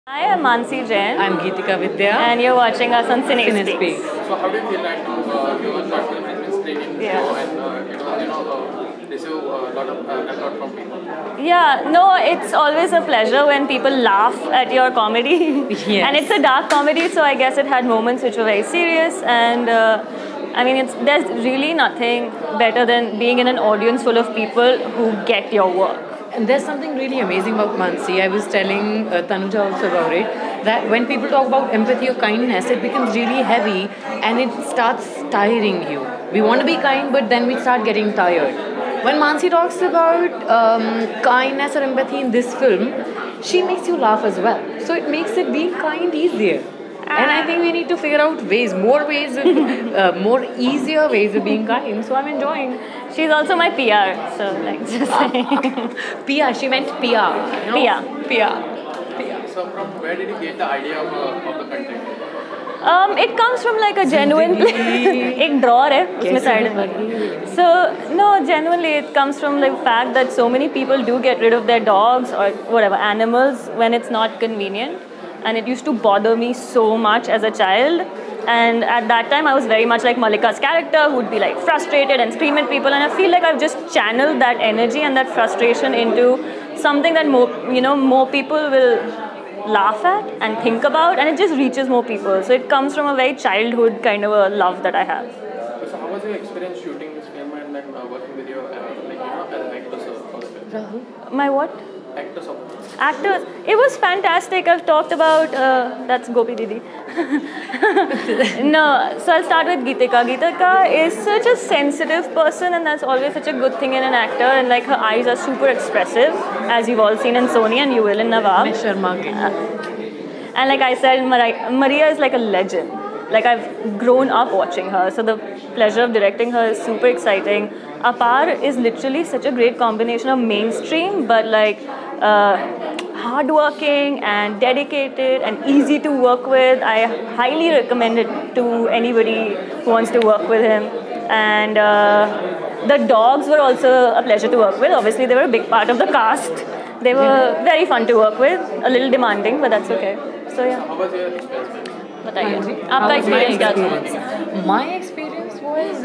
Hi, I'm Mansi Jain. I'm Geetika Vidya. And you're watching us on Cinespeaks. So how do you feel like you a short film has been screened in Jio and receive a lot from people? Yeah, no, it's always a pleasure when people laugh at your comedy. Yes. And it's a dark comedy, so I guess it had moments which were very serious. And I mean, there's really nothing better than being in an audience full of people who get your work. And there's something really amazing about Mansi. I was telling Tanuja also about it, that when people talk about empathy or kindness, it becomes really heavy and it starts tiring you. We want to be kind, but then we start getting tired. When Mansi talks about kindness or empathy in this film, she makes you laugh as well. So it makes it being kind easier. And I think we need to figure out more ways, more easier ways of being kind. So I'm enjoying. She's also my PR, so like just saying. PR, she meant PR. PR. PR. So from where did you get the idea of the content? It comes from like a genuine एक drawer है उसमें side में. So no, genuinely it comes from the fact that so many people do get rid of their dogs or whatever animals when it's not convenient, and it used to bother me so much as a child. And at that time I was very much like Malika's character, who would be like frustrated and scream at people, and I feel like I've just channeled that energy and that frustration into something that more people will laugh at and think about, and it just reaches more people. So it comes from a very childhood kind of a love that I have. So how was your experience shooting this film and then working with your as actors for the film? My what? Actors of Actors. It was fantastic. I've talked about that's Gopi Didi. No, so I'll start with Geetika. Geetika is such a sensitive person, and that's always such a good thing in an actor. And like her eyes are super expressive, as you've all seen in Sony, and you will in Nawab. And like I said, Maria is like a legend. Like I've grown up watching her, so the pleasure of directing her is super exciting. Apar is literally such a great combination of mainstream, but like hardworking and dedicated and easy to work with. I highly recommend it to anybody who wants to work with him. And the dogs were also a pleasure to work with. Obviously, they were a big part of the cast. They were very fun to work with, a little demanding, but that's okay. So yeah. how was your experience? बताइए आपका experience क्या था? My experience was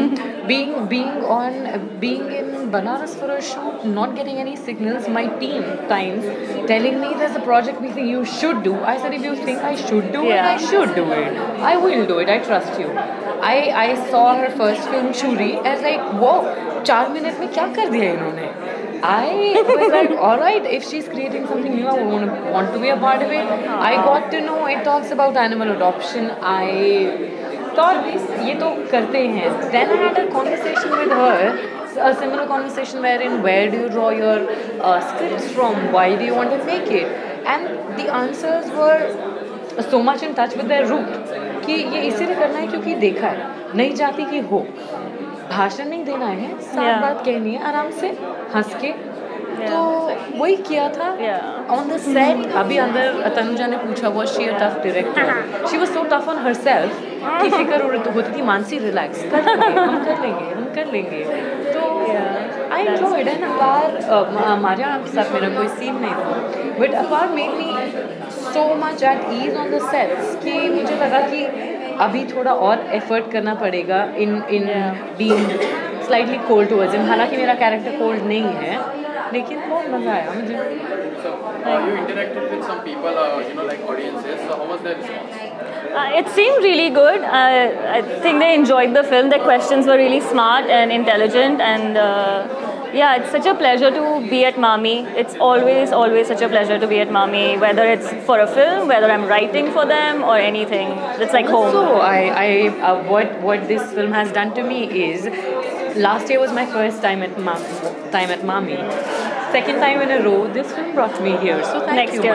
being in Banaras for a shoot, not getting any signals. My team times telling me there's a project we think you should do. I said, if you think I should do it, I should do it. I will do it. I trust you. I saw her first film Shuri. I was like, whoa, 4 minutes में क्या कर दिया इन्होंने? I was like, alright, if she's creating something new, I want to be a part of it. I got to know it talks about animal adoption. I thought, ये तो करते हैं. Then I had a conversation with her, a similar conversation wherein where do you draw your scripts from? Why do you want to make it? And the answers were so much in touch with their root. कि ये इसीलिए करना है क्योंकि देखा है, नई जाति की हो. भाषण नहीं देना है, साफ बात कहनी है आराम से हंस के. तो वही किया था ऑन द सेट. अभी अंदर तनुजा ने पूछा was she a tough director? She was so tough on herself कि फिक्र होती थी मानसी रिलैक्स हम कर लेंगे. तो आई एंजॉयड एंड अपार मारिया के साथ मेरा कोई सीन नहीं था, but Apar made me so much at ease on the sets कि मुझे लगा कि अभी थोड़ा और एफर्ट करना पड़ेगा in being slightly cold towards him. हालांकि मेरा कैरेक्टर कोल्ड नहीं है, लेकिन बहुत मज़ा आया मुझे. So you interacted with some people, like audiences. So how was their response? It seemed really good. I think they enjoyed the film. Their questions were really smart and intelligent, and yeah, it's such a pleasure to be at MAMI. It's always such a pleasure to be at MAMI, whether it's for a film, whether I'm writing for them or anything. It's like home. So what this film has done to me is, last year was my first time at MAMI. Second time in a row, this film brought me here. So thank you,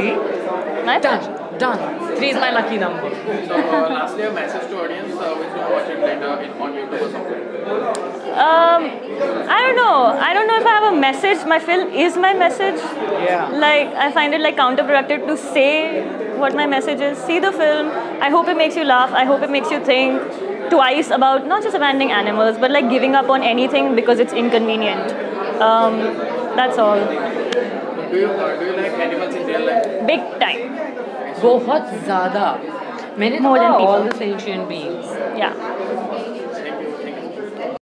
Mansi. Done. 3 is my lucky number. So lastly, a message to audience who is going to watch it later on YouTube or something. I don't know if I have a message. My film is my message. Yeah. Like I find it like counterproductive to say what my message is. See the film. I hope it makes you laugh. I hope it makes you think twice about not just abandoning animals, but like giving up on anything because it's inconvenient. That's all. do you like animals in real life? Big time. बहुत ज़्यादा. मैंने More than देखा people. all the sentient beings. Yeah.